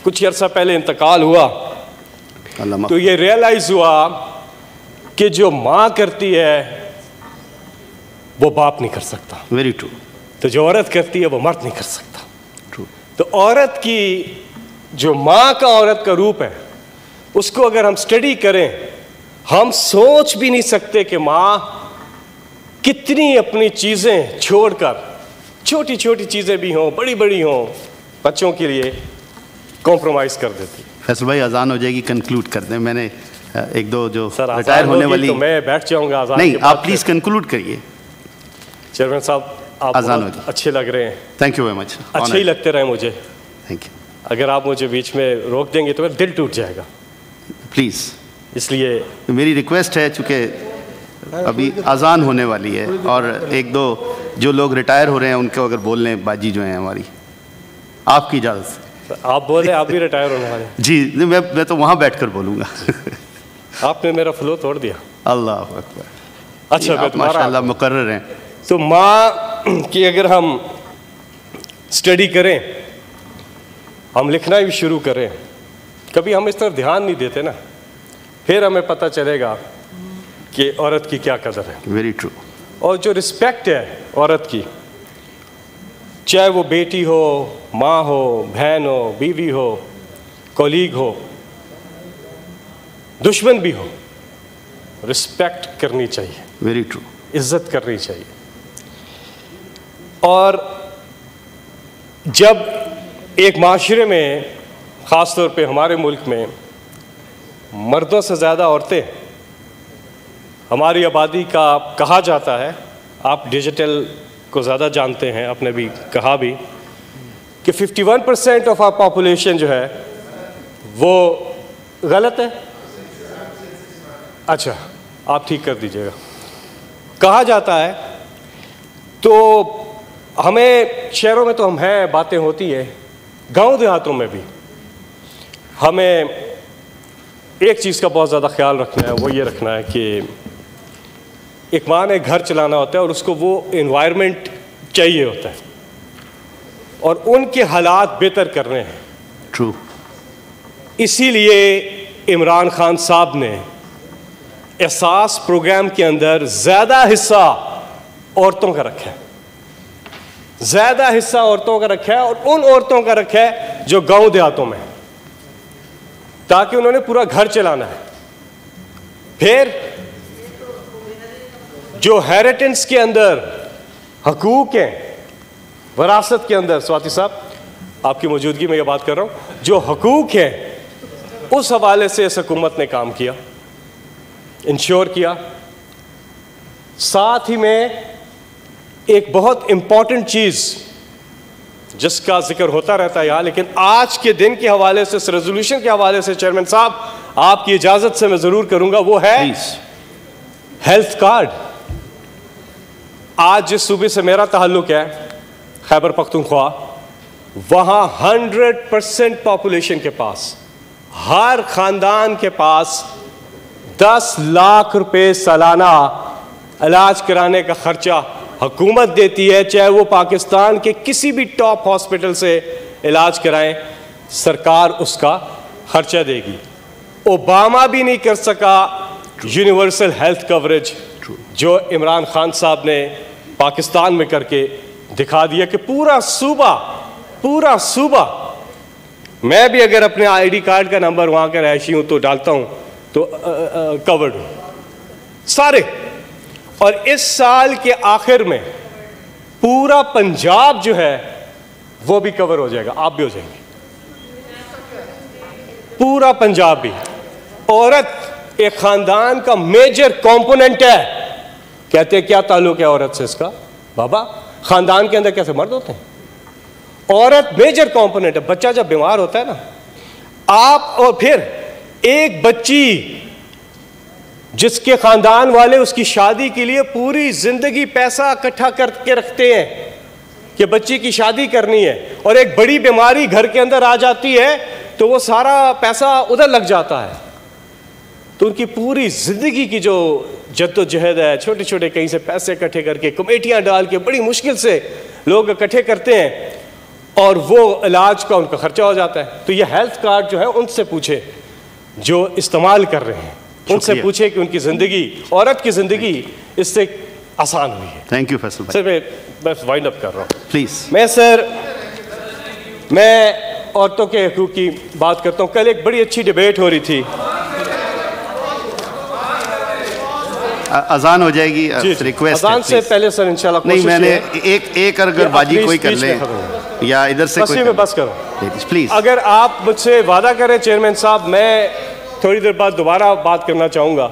कुछ अर्सा पहले इंतकाल हुआ तो ये रियलाइज हुआ कि जो माँ करती है वो बाप नहीं कर सकता। Very true. तो जो औरत करती है वो मर्द नहीं कर सकता। ट्रू। तो औरत की जो माँ का औरत का रूप है उसको अगर हम स्टडी करें, हम सोच भी नहीं सकते कि माँ कितनी अपनी चीज़ें छोड़कर, छोटी छोटी चीज़ें भी हों बड़ी बड़ी हों, बच्चों के लिए कॉम्प्रोमाइज़ कर देती। फैसल भाई अजान हो जाएगी, कंक्लूड कर दें। मैंने एक दो जो रिटायर होने वाली तो मैं बैठ जाऊंगा अजान नहीं, आप प्लीज़ कंक्लूड करिए। चेयरमैन साहब आप बहुत अच्छे लग रहे हैं। Thank you very much. अच्छे ही लगते रहे मुझे। Thank you. अगर आप मुझे बीच में रोक देंगे तो मेरा दिल टूट जाएगा। प्लीज़। इसलिए मेरी रिक्वेस्ट है, चूँकि अभी अजान होने वाली है और एक दो जो लोग रिटायर हो रहे हैं उनको अगर बोल लें, बाजी जो हैं हमारी, आपकी इजाज़त से। आप बोले आप भी रिटायर होने वाले? जी, मैं तो वहाँ बैठकर बोलूँगा। आपने मेरा फ्लो तोड़ दिया। अल्लाह अकबर। अच्छा, माशाअल्लाह मुकर्रर हैं। तो माँ की अगर हम स्टडी करें, हम लिखना भी शुरू करें, कभी हम इस तरफ ध्यान नहीं देते ना, फिर हमें पता चलेगा कि औरत की क्या कदर है। Very true. और जो रिस्पेक्ट है औरत की, चाहे वो बेटी हो, माँ हो, बहन हो, बीवी हो, कॉलीग हो, दुश्मन भी हो, रिस्पेक्ट करनी चाहिए। Very true. इज्जत करनी चाहिए। और जब एक माशरे में, ख़ास तौर पे हमारे मुल्क में, मर्दों से ज़्यादा औरतें हमारी आबादी का कहा जाता है, आप डिजिटल को ज़्यादा जानते हैं, आपने भी कहा भी कि 51% ऑफ आवर पॉपुलेशन जो है वो गलत है। अच्छा, आप ठीक कर दीजिएगा। कहा जाता है, तो हमें शहरों में तो हम हैं, बातें होती है, गांव देहातों में भी हमें एक चीज़ का बहुत ज़्यादा ख्याल रखना है। वो ये रखना है कि एक माँ ने घर चलाना होता है और उसको वो एनवायरनमेंट चाहिए होता है और उनके हालात बेहतर करने हैं। ट्रू। इसीलिए इमरान खान साहब ने एहसास प्रोग्राम के अंदर ज़्यादा हिस्सा औरतों का रखा है, ज़्यादा हिस्सा औरतों का रखा है और उन औरतों का रखा है जो गांव देहातों में, ताकि उन्होंने पूरा घर चलाना है। फिर जो हेरिटेंस के अंदर हकूक हैं, वरासत के अंदर, स्वाति साहब आपकी मौजूदगी में ये बात कर रहा हूँ, जो हकूक हैं उस हवाले से इस हुकूमत ने काम किया, इंश्योर किया। साथ ही में एक बहुत इंपॉर्टेंट चीज़ जिसका जिक्र होता रहता है यहाँ, लेकिन आज के दिन के हवाले से, इस रेजोल्यूशन के हवाले से चेयरमैन साहब आपकी इजाज़त से मैं ज़रूर करूँगा, वो है हेल्थ कार्ड। आज जिस सूबे से मेरा ताल्लुक है, खैबर पख्तूनख्वा, वहाँ 100% पॉपुलेशन के पास, हर ख़ानदान के पास 10 लाख रुपए सालाना इलाज कराने का खर्चा हुकूमत देती है। चाहे वो पाकिस्तान के किसी भी टॉप हॉस्पिटल से इलाज कराएं, सरकार उसका खर्चा देगी। ओबामा भी नहीं कर सका यूनिवर्सल हेल्थ कवरेज जो इमरान खान साहब ने पाकिस्तान में करके दिखा दिया कि पूरा सूबा, मैं भी अगर अपने आईडी कार्ड का नंबर वहाँ का रहायशी हूँ तो डालता हूँ तो कवर्ड हूँ सारे। और इस साल के आखिर में पूरा पंजाब जो है वो भी कवर हो जाएगा, आप भी हो जाएंगे, पूरा पंजाब भी। औरत एक खानदान का मेजर कंपोनेंट है। कहते हैं क्या ताल्लुक है औरत से इसका? बाबा, खानदान के अंदर कैसे मर्द होते हैं? औरत मेजर कंपोनेंट है। बच्चा जब बीमार होता है ना, आप, और फिर एक बच्ची जिसके खानदान वाले उसकी शादी के लिए पूरी जिंदगी पैसा इकट्ठा करके रखते हैं कि बच्ची की शादी करनी है, और एक बड़ी बीमारी घर के अंदर आ जाती है तो वो सारा पैसा उधर लग जाता है। तो उनकी पूरी जिंदगी की जो जद्दोजहद है, छोटे छोटे कहीं से पैसे इकट्ठे करके, कमेटियां डाल के बड़ी मुश्किल से लोग इकट्ठे करते हैं, और वो इलाज का उनका खर्चा हो जाता है। तो ये हेल्थ कार्ड जो है उनसे पूछे जो इस्तेमाल कर रहे हैं, उनसे पूछे कि उनकी ज़िंदगी, औरत की ज़िंदगी इससे आसान हुई है। थैंक यू फैसल भाई। सर मैं वाइंड अप कर रहा हूँ प्लीज़। मैं औरतों के हकूक़ की बात करता हूँ। कल एक बड़ी अच्छी डिबेट हो रही थी। अजान हो जाएगी, रिक्वेस्ट अजान से पहले सर इंशाल्लाह नहीं, मैंने एक अगर बाजी कोई कर ले या इधर से कोई बस करो प्लीज। अगर आप मुझसे वादा करें चेयरमैन साहब, मैं थोड़ी देर बाद दोबारा बात करना चाहूँगा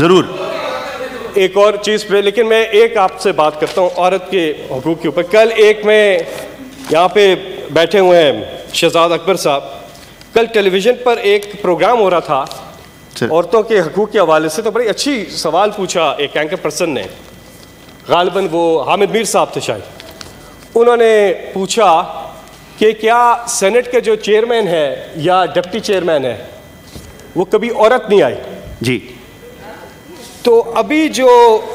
जरूर एक और चीज़ पे, लेकिन मैं एक आपसे बात करता हूँ औरत के हकूक़ के ऊपर। कल एक में यहाँ पे बैठे हुए हैं शहजाद अकबर साहब, कल टेलीविज़न पर एक प्रोग्राम हो रहा था औरतों के हकूक़ के हवाले से। तो बड़ी अच्छी सवाल पूछा एक एंकर पर्सन ने, गालिबन वो हामिद मीर साहब थे शायद। उन्होंने पूछा कि क्या सेनेट के जो चेयरमैन है या डिप्टी चेयरमैन है वो कभी औरत नहीं आई जी। तो अभी जो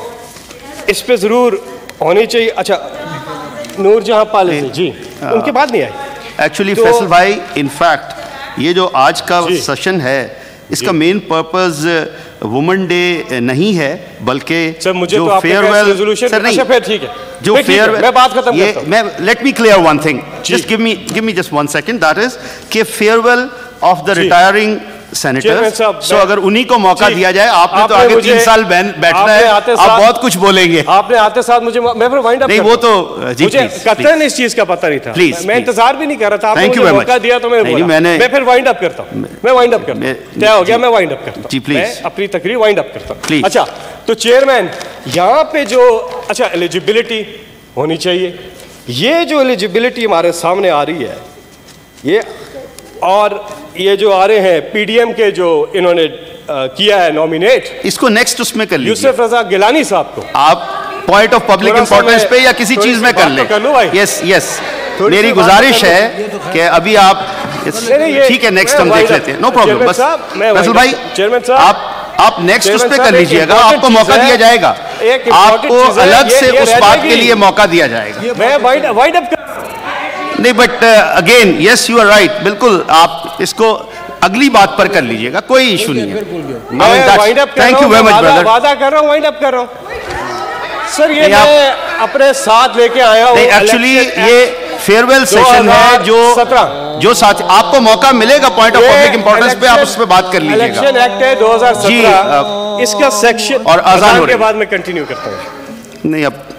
इस पे ज़रूर होनी चाहिए। अच्छा, नूरजहां पाले जी, उनके बाद नहीं आई एक्चुअली फैसल भाई। इनफैक्ट ये जो आज का सेशन है इसका मेन पर्पस वुमेन डे नहीं है, बल्कि जो तो फेयरवेल सर नहीं, ठीक है जो फेयरवेल, मैं बात खत्म करता हूं। मैं let me clear one thing, just give me just 1 second, that is कि farewell of the retiring senators. So अगर उन्हीं को मौका दिया जाए, आपने तो आगे 3 साल बैठना है, आप बहुत कुछ बोलेंगे। आपने आते साथ मुझे, मैं फिर वाइंड अप नहीं, वो तो जी मुझे कतई इस चीज का पता नहीं था, प्लीज मैं इंतजार भी नहीं कर रहा था। आपने मुझे मौका दिया तो मैं फिर वाइंड अप करता हूँ। मैं वाइंड अप करता हूँ, तय हो गया, मैं वाइंड अप करता हूँ जी, प्लीज अपनी तकरीर वाइंड अप करता हूँ। अच्छा, तो चेयरमैन यहाँ पे जो एलिजिबिलिटी होनी चाहिए, ये जो एलिजिबिलिटी हमारे सामने आ रही है, ये और ये जो आ रहे हैं पीडीएम के जो इन्होंने किया है नॉमिनेट, इसको नेक्स्ट उसमें कर लीजिए यूसुफ रजा गिलानी साहब को। आप पॉइंट ऑफ पब्लिक इंपॉर्टेंस पे या किसी चीज में कर ले। यस यस, मेरी गुजारिश है कि अभी आप ठीक है, नेक्स्ट हम देख लेते हैं, नो प्रॉब्लम। बस फैसल भाई, चेयरमैन साहब आप नेक्स्ट उस पे कर लीजिएगा, आपको मौका दिया जाएगा, आपको अलग से उस बात के लिए मौका दिया जाएगा। मैं वाइंड अप नहीं, but again yes you are right, बिल्कुल आप इसको अगली बात पर कर लीजिएगा, कोई इशू नहीं है। Thank you very much brother. वादा कर रहा हूँ, वाइंड अप कर रहा हूँ सर। ये मैं अपने साथ लेके आया हूँ। एक्चुअली ये फेयरवेल सेशन है जो साथ आपको मौका मिलेगा पॉइंट ऑफ पब्लिक इंपॉर्टेंस पे, आप उस पे बात कर लीजिएगा। इलेक्शन एक्ट है 2017 इसका सेक्शन और अजान के बाद मैं कंटिन्यू करता हूँ। नहीं, अब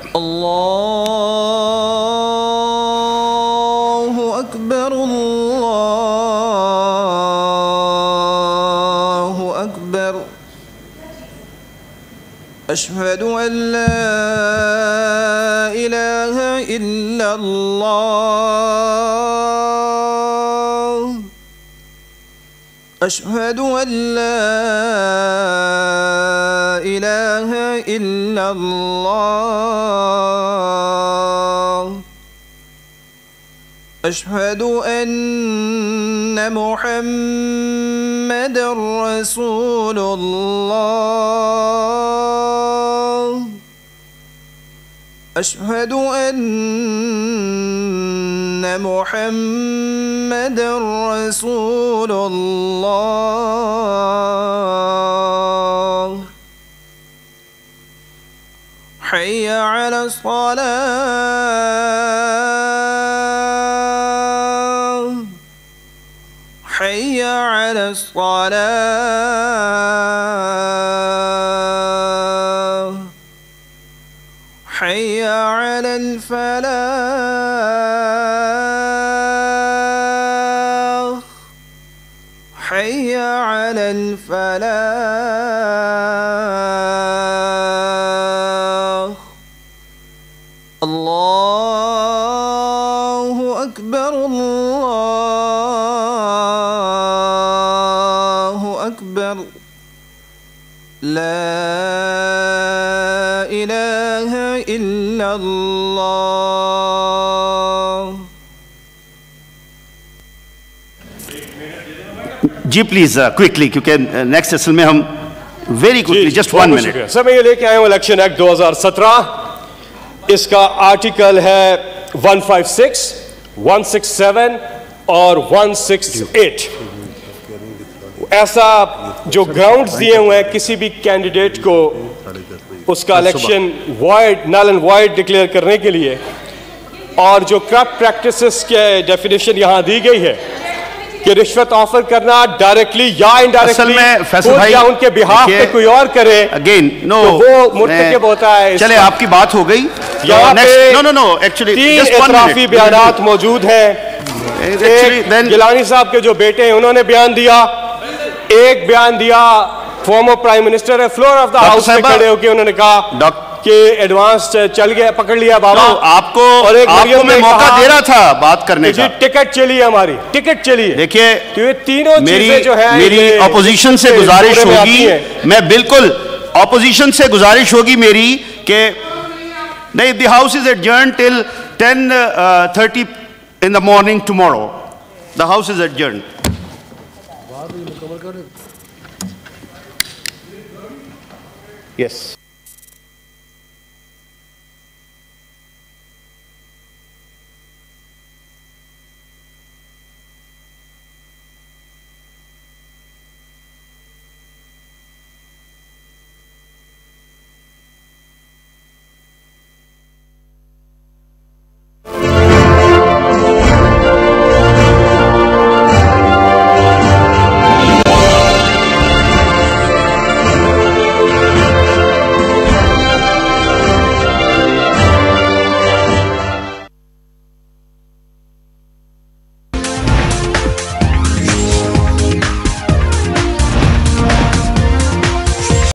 अकबर अकबर अशहदु अल्ला इलाहा इल्लल्लाह अशहदु अल्ला इलाहा इल्लल्लाह अशहदु अन्ना मुहम्मदर रसूलुल्लाह अशहदु अन्ना मुहम्मदर रसूलुल्लाह हय्या अला सलाह हय्या अला सलाह हय्या अलल फलाह हय्या अलल फलाह अल्लाहु अकबर अल्लाहु अकबर ला इलाहा इल्लल्लाह। जी प्लीज क्विकली, क्योंकि नेक्स्ट सेशन में हम very quickly just 1 minute. Sir मैं ये लेके आया हूँ इलेक्शन एक्ट 2017, इसका आर्टिकल है 156 167 और 168। ऐसा जो ग्राउंड्स दिए हुए हैं किसी भी कैंडिडेट को उसका election void, null and void declare करने के लिए, और जो करप्ट प्रैक्टिसेस के डेफिनेशन यहां दी गई है कि रिश्वत ऑफर करना डायरेक्टली या इनडायरेक्टली, या उनके बिहाफ पे कोई और करे, अगेन नो, तो वो मुर्तकिब होता है। चले, आपकी बात हो गई। नो एक्चुअली 3 इतराफी बयानात मौजूद हैं। गिलानी साहब के जो बेटे हैं उन्होंने बयान दिया, एक बयान दिया फॉर्मर प्राइम मिनिस्टर है, फ्लोर ऑफ द हाउस पे खड़े होकर उन्होंने कहा कि एडवांस चल गया, पकड़ लिया बाबा। आपको और एक आपको मैं मौका दे रहा था बात करने का। टिकट चलिए, हमारी टिकट चलिए। देखिए, तो ये तीनों चीजें जो है, मेरी ऑपोजिशन से गुजारिश होगी, मैं बिल्कुल ऑपोजिशन से गुजारिश होगी मेरी कि नहीं, the house is adjourned till 10:30 in the morning tomorrow. The house is adjourned. Yes.